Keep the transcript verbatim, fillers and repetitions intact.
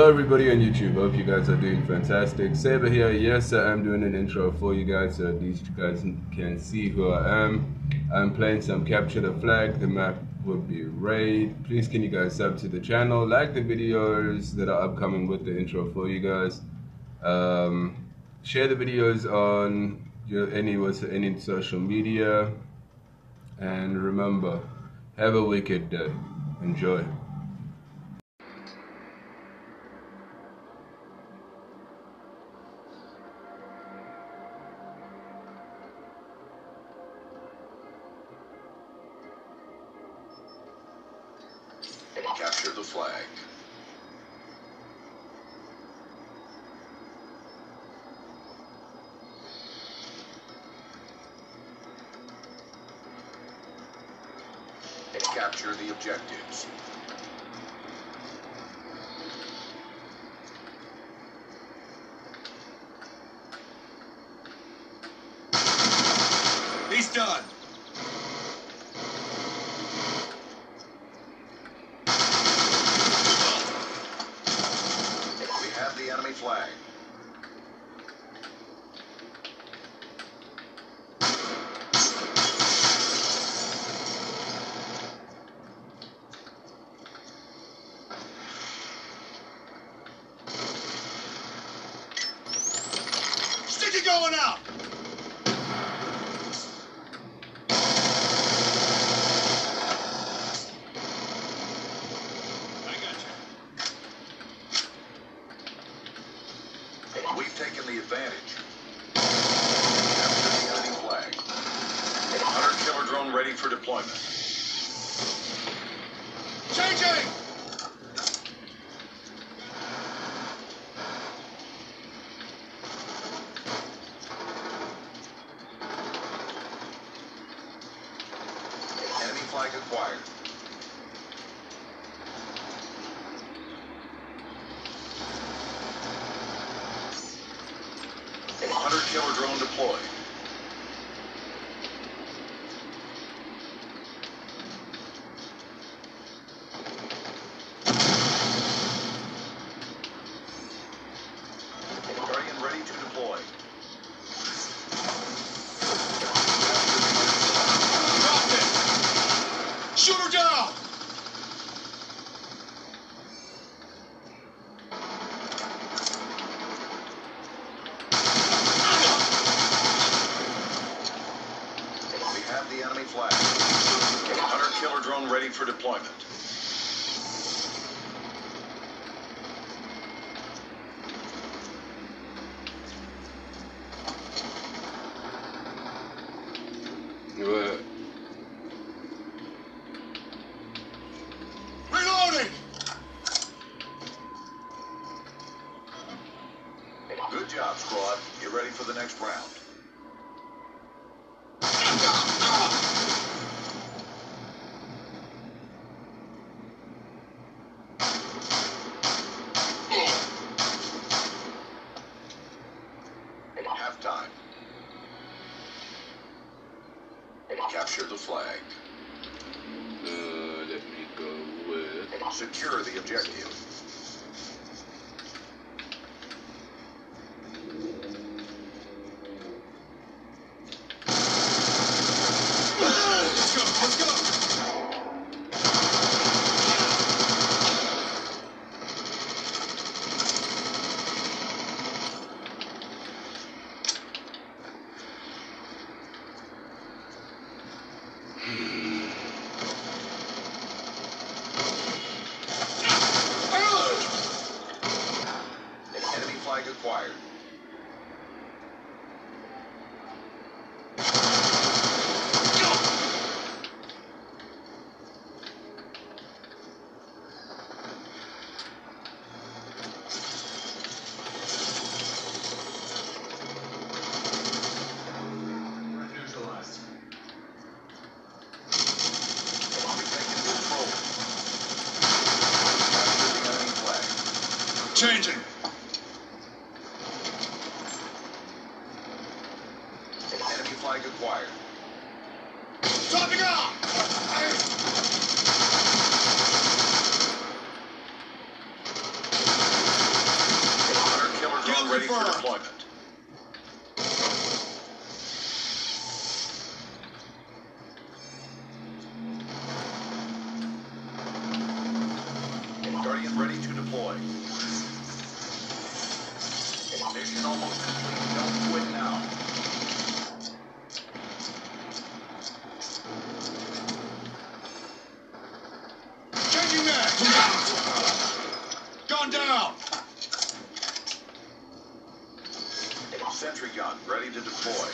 Hello everybody on YouTube, hope you guys are doing fantastic. Saber here. Yes, I am doing an intro for you guys so at least you guys can see who I am. I'm playing some Capture the Flag. The map would be Raid. Please can you guys sub to the channel, like the videos that are upcoming with the intro for you guys. Um, share the videos on your any any social media, and remember, have a wicked day. Enjoy. Capture the flag. Capture the objectives. He's done. The enemy flag. Stick it going out. We've taken the advantage. Capture the enemy flag. Hunter killer drone ready for deployment. Changing! Enemy flag acquired. Hunter killer drone deployed. Guardian ready to deploy. Drop it! Shoot her down! The enemy flag. Hunter killer drone ready for deployment. What? Reloading! Good job, squad. Get ready for the next round. Halftime. Capture the flag. Uh, let me go with... Secure the objective. Let's go, let's go! Enemy flag acquired. Neutralized. Changing. Enemy flag acquired. Topping off! deploy. Mission almost complete. Don't quit now. Changing mag! Gone down! Sentry gun ready to deploy.